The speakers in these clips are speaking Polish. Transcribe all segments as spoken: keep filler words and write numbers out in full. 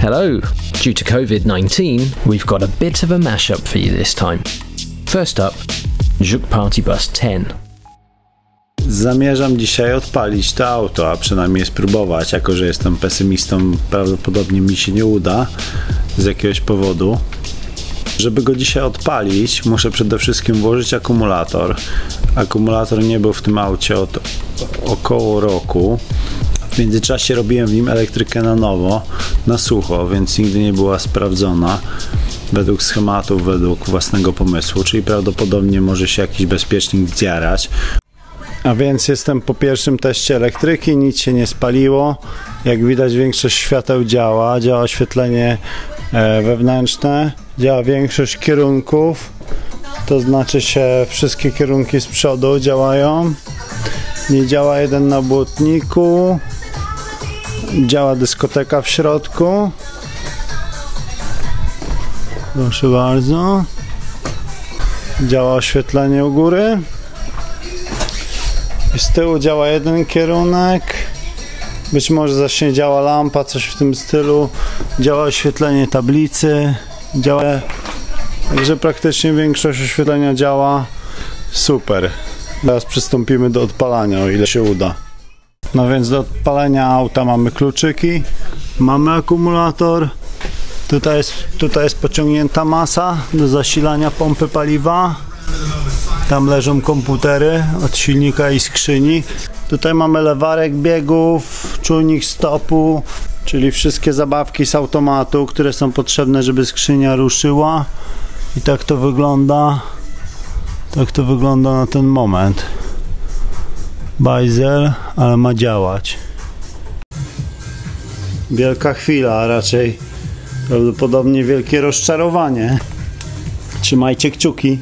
Hello! Due to COVID nineteen, we've got a bit of a mashup for you this time. First up, Żuk Party Bus ten. Zamierzam dzisiaj odpalić to auto, a przynajmniej spróbować, jako że jestem pesymistą, prawdopodobnie mi się nie uda z jakiegoś powodu. Żeby go dzisiaj odpalić, muszę przede wszystkim włożyć akumulator. Akumulator nie był w tym aucie od około roku. W międzyczasie robiłem w nim elektrykę na nowo, na sucho, więc nigdy nie była sprawdzona według schematów, według własnego pomysłu, czyli prawdopodobnie może się jakiś bezpiecznik zjarać. A więc jestem po pierwszym teście elektryki, nic się nie spaliło. Jak widać, większość świateł działa, działa oświetlenie wewnętrzne, działa większość kierunków, to znaczy się wszystkie kierunki z przodu działają. Nie działa jeden na błotniku, działa dyskoteka w środku. Proszę bardzo. Działa oświetlenie u góry. I z tyłu działa jeden kierunek. Być może zacznie działa lampa, coś w tym stylu. Działa oświetlenie tablicy. Działa. Także praktycznie większość oświetlenia działa. Super. Teraz przystąpimy do odpalania, o ile się uda. No więc do odpalenia auta mamy kluczyki. Mamy akumulator. Tutaj jest, tutaj jest pociągnięta masa do zasilania pompy paliwa. Tam leżą komputery od silnika i skrzyni. Tutaj mamy lewarek biegów, czujnik stopu, czyli wszystkie zabawki z automatu, które są potrzebne, żeby skrzynia ruszyła. I tak to wygląda. Tak to wygląda na ten moment. Bajzel, ale ma działać. Wielka chwila, a raczej prawdopodobnie wielkie rozczarowanie. Trzymajcie kciuki.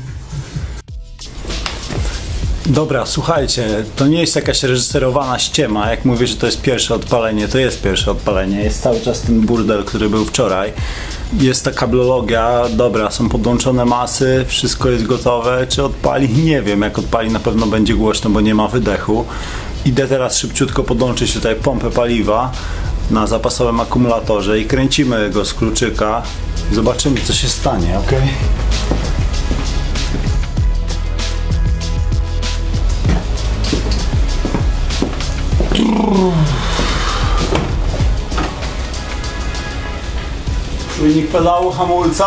Dobra, słuchajcie, to nie jest jakaś reżyserowana ściema. Jak mówię, że to jest pierwsze odpalenie, to jest pierwsze odpalenie. Jest cały czas ten burdel, który był wczoraj. Jest ta kablologia, dobra, są podłączone masy, wszystko jest gotowe. Czy odpali? Nie wiem. Jak odpali, na pewno będzie głośno, bo nie ma wydechu. Idę teraz szybciutko podłączyć tutaj pompę paliwa na zapasowym akumulatorze i kręcimy go z kluczyka. Zobaczymy, co się stanie, ok? Czujnik pedału hamulca.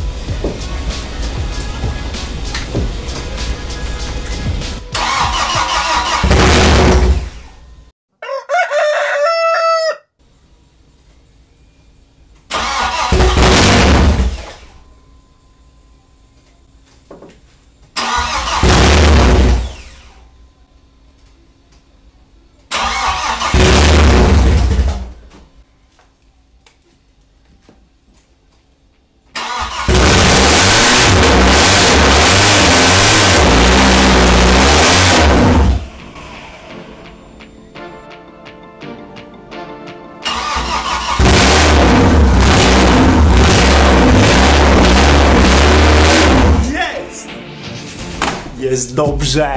Jest dobrze.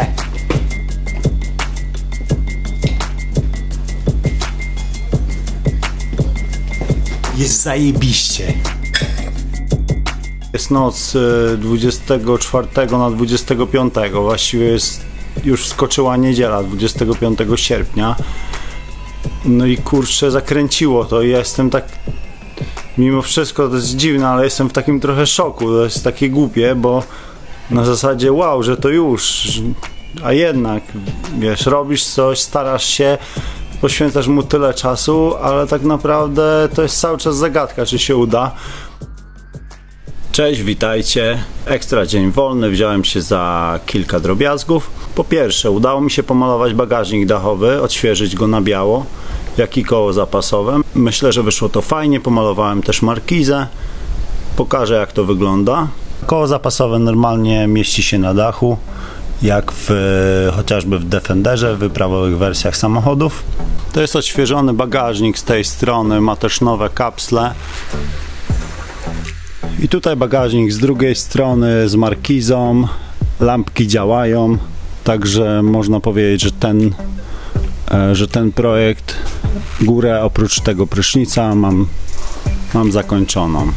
Jest zajebiście. Jest noc dwudziestego czwartego na dwudziestego piątego. Właściwie jest, już wskoczyła niedziela, dwudziestego piątego sierpnia. No i kurczę, zakręciło to. Ja jestem tak... Mimo wszystko to jest dziwne, ale jestem w takim trochę szoku. To jest takie głupie, bo na zasadzie wow, że to już, a jednak, wiesz, robisz coś, starasz się, poświęcasz mu tyle czasu, ale tak naprawdę to jest cały czas zagadka, czy się uda. Cześć, witajcie. Ekstra dzień wolny, wziąłem się za kilka drobiazgów. Po pierwsze, udało mi się pomalować bagażnik dachowy, odświeżyć go na biało, jak i koło zapasowe. Myślę, że wyszło to fajnie, pomalowałem też markizę. Pokażę, jak to wygląda. Koło zapasowe normalnie mieści się na dachu, jak w, chociażby w Defenderze, w wyprawowych wersjach samochodów. To jest odświeżony bagażnik z tej strony, ma też nowe kapsle. I tutaj bagażnik z drugiej strony z markizą, lampki działają, także można powiedzieć, że ten, że ten projekt, górę oprócz tego prysznica mam mam zakończoną.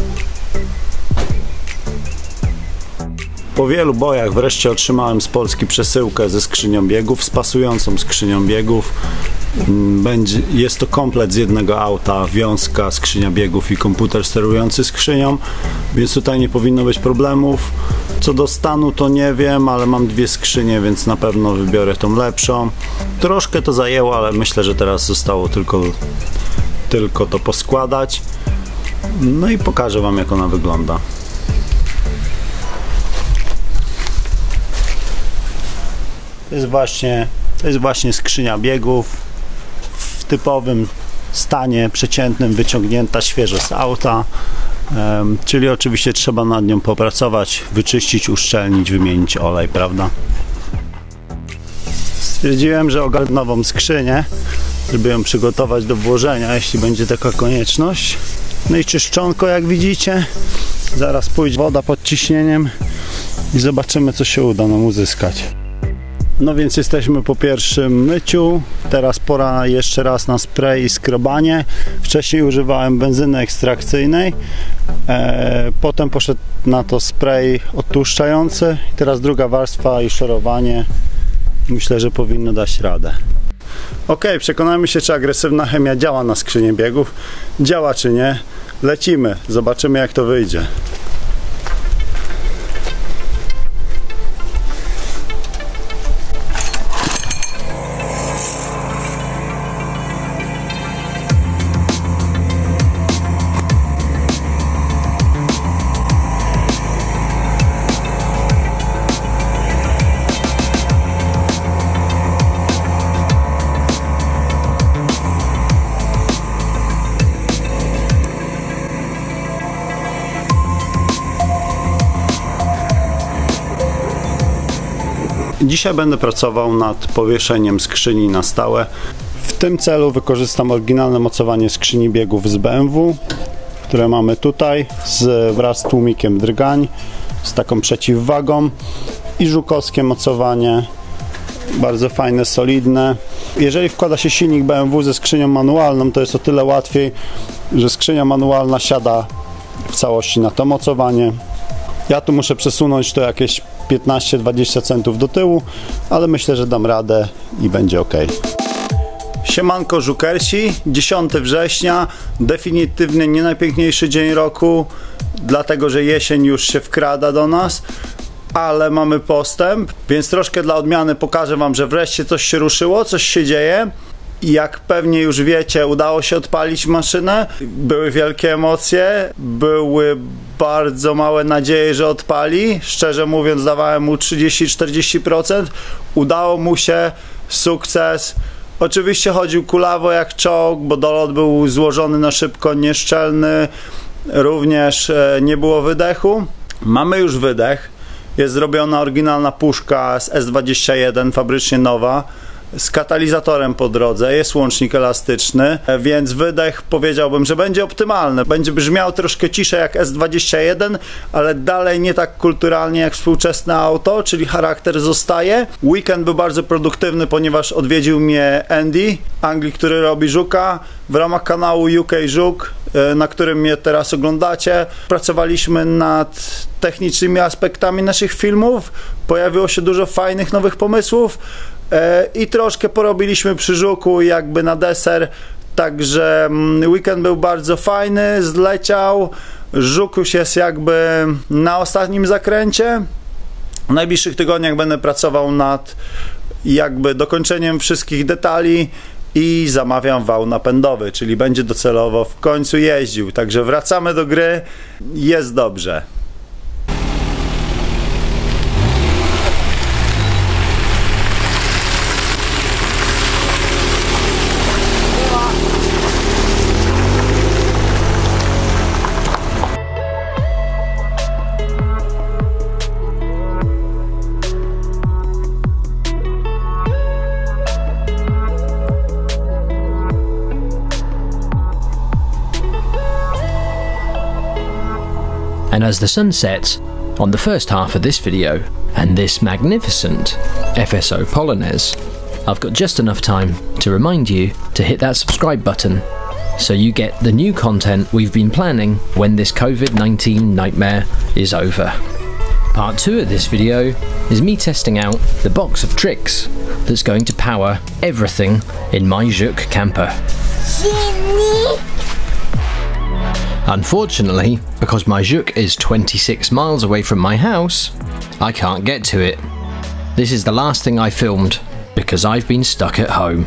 Po wielu bojach wreszcie otrzymałem z Polski przesyłkę ze skrzynią biegów, z pasującą skrzynią biegów. Będzie, jest to komplet z jednego auta, wiązka, skrzynia biegów i komputer sterujący skrzynią, więc tutaj nie powinno być problemów. Co do stanu to nie wiem, ale mam dwie skrzynie, więc na pewno wybiorę tą lepszą. Troszkę to zajęło, ale myślę, że teraz zostało tylko, tylko to poskładać. No i pokażę wam, jak ona wygląda. To jest właśnie, to jest właśnie skrzynia biegów w typowym stanie przeciętnym, wyciągnięta świeżo z auta, um, czyli oczywiście trzeba nad nią popracować, wyczyścić, uszczelnić, wymienić olej, prawda? Stwierdziłem, że ogarnę nową skrzynię, żeby ją przygotować do włożenia, jeśli będzie taka konieczność. No i czyszczonko, jak widzicie, zaraz pójdzie woda pod ciśnieniem i zobaczymy, co się uda nam uzyskać. No więc jesteśmy po pierwszym myciu, teraz pora jeszcze raz na spray i skrobanie. Wcześniej używałem benzyny ekstrakcyjnej, e, potem poszedł na to spray odtłuszczający, teraz druga warstwa i szorowanie. Myślę, że powinno dać radę. Ok, przekonajmy się, czy agresywna chemia działa na skrzynię biegów. Działa czy nie? Lecimy, zobaczymy, jak to wyjdzie. Dzisiaj będę pracował nad powieszeniem skrzyni na stałe. W tym celu wykorzystam oryginalne mocowanie skrzyni biegów z B M W, które mamy tutaj, z, wraz z tłumikiem drgań, z taką przeciwwagą, i żukowskie mocowanie, bardzo fajne, solidne. Jeżeli wkłada się silnik B M W ze skrzynią manualną, to jest o tyle łatwiej, że skrzynia manualna siada w całości na to mocowanie. Ja tu muszę przesunąć to jakieś piętnaście dwadzieścia centów do tyłu, ale myślę, że dam radę i będzie ok. Siemanko żukersi, dziesiątego września, definitywnie nie najpiękniejszy dzień roku, dlatego że jesień już się wkrada do nas, ale mamy postęp, więc troszkę dla odmiany pokażę wam, że wreszcie coś się ruszyło, coś się dzieje. Jak pewnie już wiecie, udało się odpalić maszynę, były wielkie emocje, były bardzo małe nadzieje, że odpali. Szczerze mówiąc, dawałem mu trzydzieści do czterdziestu procent. Udało mu się, sukces. Oczywiście chodził kulawo jak czołg, bo dolot był złożony na szybko, nieszczelny. Również nie było wydechu. Mamy już wydech. Jest zrobiona oryginalna puszka z S dwadzieścia jeden, fabrycznie nowa, z katalizatorem po drodze, jest łącznik elastyczny, więc wydech powiedziałbym, że będzie optymalny. Będzie brzmiał troszkę ciszej jak S dwadzieścia jeden, ale dalej nie tak kulturalnie jak współczesne auto, czyli charakter zostaje. Weekend był bardzo produktywny, ponieważ odwiedził mnie Andy, Anglik, który robi Żuka, w ramach kanału U K Żuk, na którym mnie teraz oglądacie. Pracowaliśmy nad technicznymi aspektami naszych filmów, pojawiło się dużo fajnych nowych pomysłów i troszkę porobiliśmy przy Żuku jakby na deser, także weekend był bardzo fajny, zleciał. Żuk już jest jakby na ostatnim zakręcie. W najbliższych tygodniach będę pracował nad jakby dokończeniem wszystkich detali i zamawiam wał napędowy, czyli będzie docelowo w końcu jeździł, także wracamy do gry, jest dobrze. And as the sun sets on the first half of this video and this magnificent F S O Polonaise, I've got just enough time to remind you to hit that subscribe button so you get the new content we've been planning when this COVID nineteen nightmare is over. Part two of this video is me testing out the box of tricks that's going to power everything in my Żuk camper. Unfortunately, because my Żuk is twenty-six miles away from my house, I can't get to it. This is the last thing I filmed because I've been stuck at home.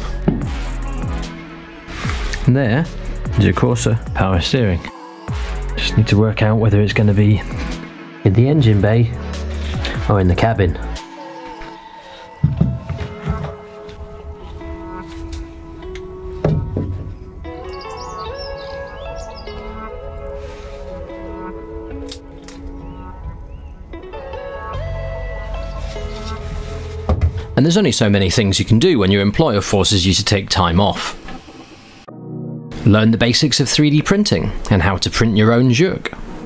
And there is your Corsa power steering. Just need to work out whether it's going to be in the engine bay or in the cabin. And there's only so many things you can do when your employer forces you to take time off. Learn the basics of three D printing and how to print your own Żuk.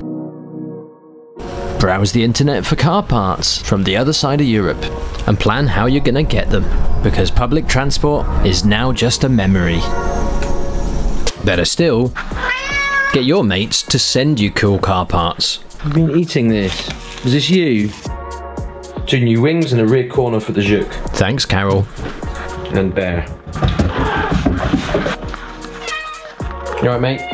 Browse the internet for car parts from the other side of Europe and plan how you're gonna get them, because public transport is now just a memory. Better still, get your mates to send you cool car parts. I've been eating this. Is this you? Two new wings and a rear corner for the Żuk. Thanks, Karol. And Bear. You alright, mate?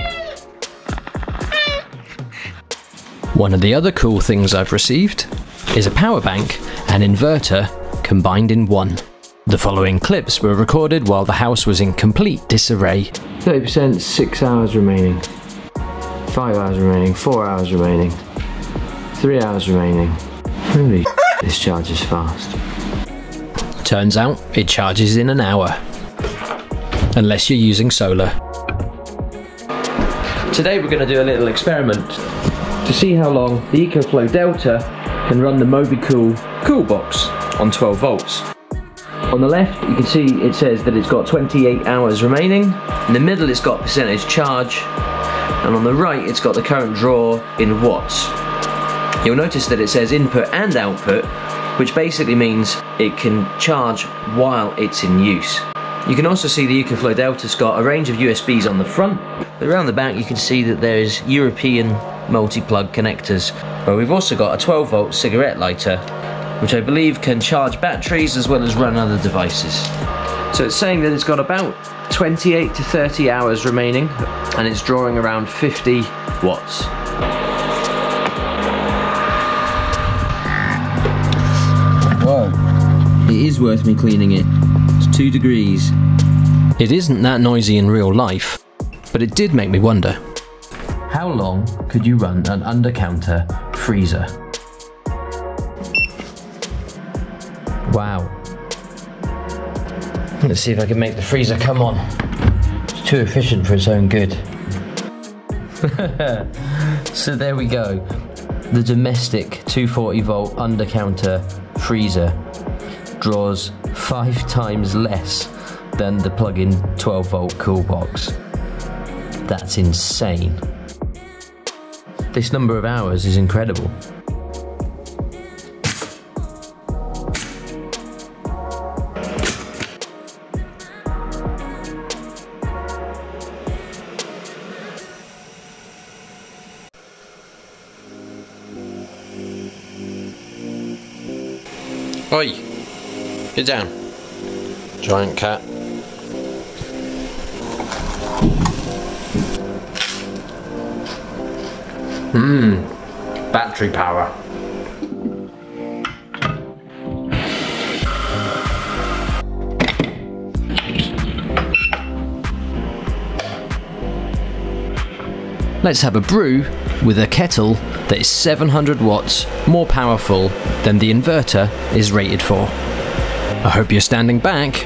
One of the other cool things I've received is a power bank and inverter combined in one. The following clips were recorded while the house was in complete disarray. thirty percent, six hours remaining. five hours remaining, four hours remaining. three hours remaining. Holy this charges fast. Turns out it charges in an hour. Unless you're using solar. Today we're going to do a little experiment to see how long the Ecoflow Delta can run the MobiCool Cool Box on twelve volts. On the left you can see it says that it's got twenty-eight hours remaining. In the middle it's got percentage charge, and on the right it's got the current draw in watts. You'll notice that it says input and output, which basically means it can charge while it's in use. You can also see the Ecoflow Delta's got a range of U S Bs on the front, but around the back you can see that there is European multi-plug connectors, where we've also got a twelve volt cigarette lighter, which I believe can charge batteries as well as run other devices. So it's saying that it's got about twenty-eight to thirty hours remaining, and it's drawing around fifty watts. Whoa, it is worth me cleaning it. It's two degrees. It isn't that noisy in real life, but it did make me wonder. How long could you run an under-counter freezer? Wow. Let's see if I can make the freezer come on. It's too efficient for its own good. So there we go. The domestic two forty volt under-counter freezer draws five times less than the plug-in twelve volt cool box. That's insane. This number of hours is incredible. Oi! Get down. Giant cat. Mmm. Battery power. Let's have a brew with a kettle that is seven hundred watts more powerful than the inverter is rated for. I hope you're standing back.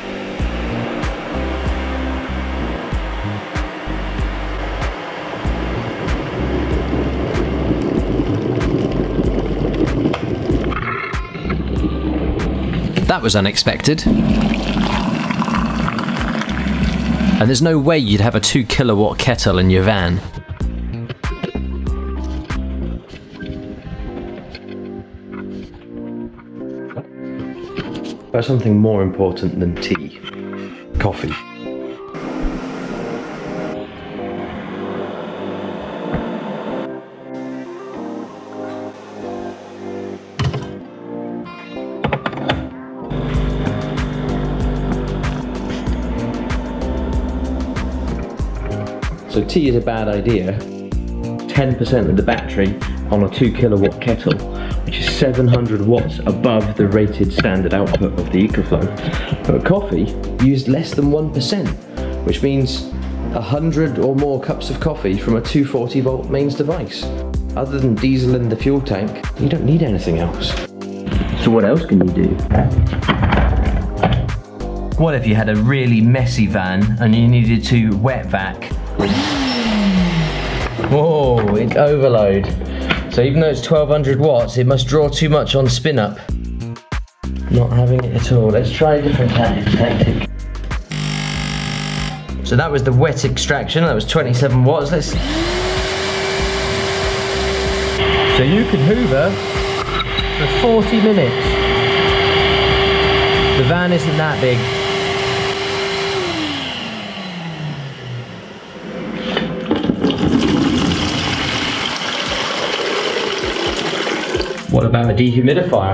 That was unexpected. And there's no way you'd have a two kilowatt kettle in your van. There's something more important than tea. Coffee. So tea is a bad idea. ten percent of the battery on a two kilowatt kettle, which is seven hundred watts above the rated standard output of the Ecoflow. But coffee used less than one percent, which means one hundred or more cups of coffee from a two hundred forty volt mains device. Other than diesel in the fuel tank, you don't need anything else. So what else can you do? What if you had a really messy van and you needed to wet vac? Whoa, it's overload. So even though it's twelve hundred watts, it must draw too much on spin up. Not having it at all. Let's try a different tactic. So that was the wet extraction, that was twenty-seven watts. Let's. So you can hoover for forty minutes. The van isn't that big. What about a dehumidifier?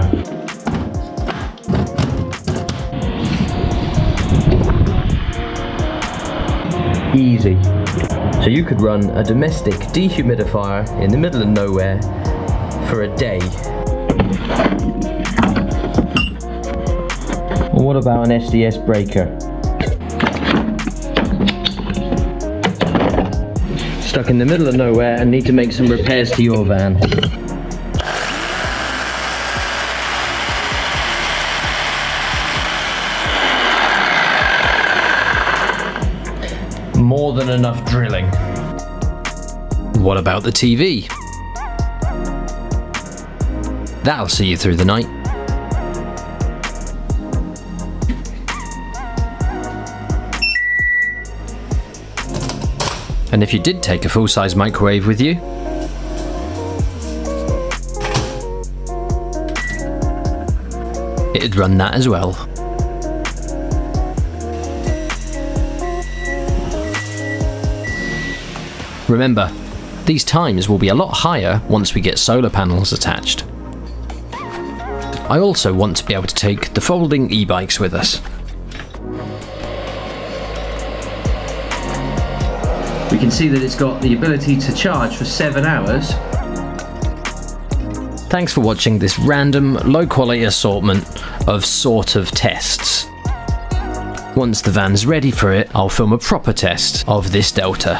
Easy. So you could run a domestic dehumidifier in the middle of nowhere for a day. Or what about an S D S breaker? Stuck in the middle of nowhere and need to make some repairs to your van. More than enough drilling. What about the T V? That'll see you through the night. And if you did take a full-size microwave with you, it'd run that as well. Remember, these times will be a lot higher once we get solar panels attached. I also want to be able to take the folding e-bikes with us. We can see that it's got the ability to charge for seven hours. Thanks for watching this random, low-quality assortment of sort of tests. Once the van's ready for it, I'll film a proper test of this Delta.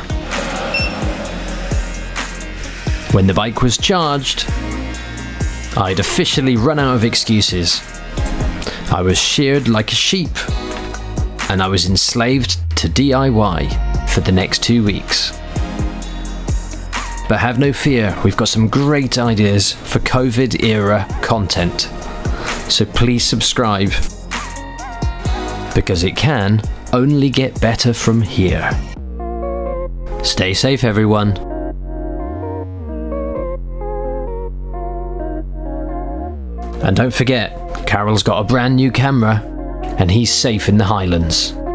When the bike was charged, I'd officially run out of excuses. I was sheared like a sheep, and I was enslaved to D I Y for the next two weeks. But have no fear, we've got some great ideas for COVID era content. So please subscribe, because it can only get better from here. Stay safe, everyone. And don't forget, Karol's got a brand new camera, and he's safe in the Highlands.